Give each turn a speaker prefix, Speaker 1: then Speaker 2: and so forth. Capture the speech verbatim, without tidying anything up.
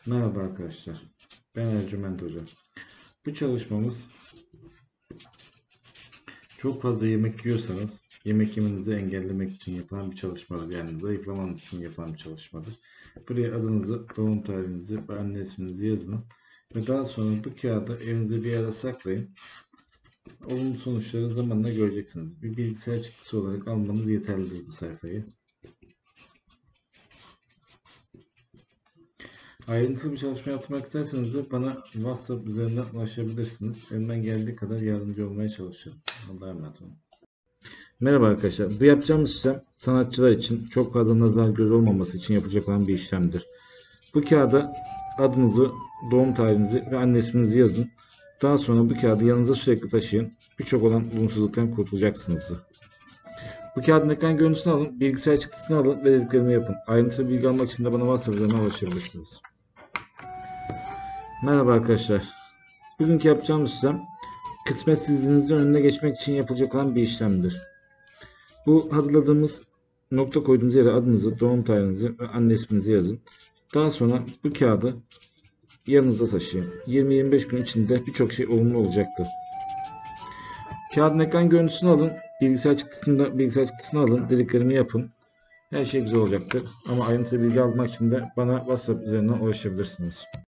Speaker 1: Merhaba arkadaşlar. Ben Ercüment Hoca. Bu çalışmamız çok fazla yemek yiyorsanız yemek yemenizi engellemek için yapılan bir çalışmadır. Yani zayıflamanız için yapılan bir çalışmadır. Buraya adınızı, doğum tarihinizi ve anne isminizi yazın. Ve daha sonra bu kağıdı evinizde bir yere saklayın. Olumlu sonuçları zamanla göreceksiniz. Bir bilgisayar çıktısı olarak almanız yeterlidir bu sayfayı. Ayrıntılı bir çalışma yapmak isterseniz de bana WhatsApp üzerinden ulaşabilirsiniz. Elimden geldiği kadar yardımcı olmaya çalışırım. Allah'a emanet olun. Merhaba arkadaşlar. Bu yapacağımız işlem sanatçılar için çok fazla nazar göz olmaması için yapacak olan bir işlemdir. Bu kağıda adınızı, doğum tarihinizi ve anne isminizi yazın. Daha sonra bu kağıdı yanınıza sürekli taşıyın. Birçok olan olumsuzluktan kurtulacaksınız. Bu kağıdın ekran görüntüsünü alın, bilgisayar çıktısını alın ve dediklerimi yapın. Ayrıntılı bilgi almak için de bana WhatsApp üzerinden ulaşabilirsiniz. Merhaba arkadaşlar. Bugünkü yapacağımız işlem kısmetsizliğinizin önüne geçmek için yapılacak olan bir işlemdir. Bu hazırladığımız nokta koyduğumuz yere adınızı, doğum tarihinizi ve anne isminizi yazın. Daha sonra bu kağıdı yanınızda taşıyın. yirmi yirmi beş gün içinde birçok şey olumlu olacaktır. Kağıdın ekran görüntüsünü alın, bilgisayar çıktısını, bilgisayar çıktısını alın, dediklerimi yapın. Her şey güzel olacaktır. Ama ayrıntılı bilgi almak için de bana WhatsApp üzerinden ulaşabilirsiniz.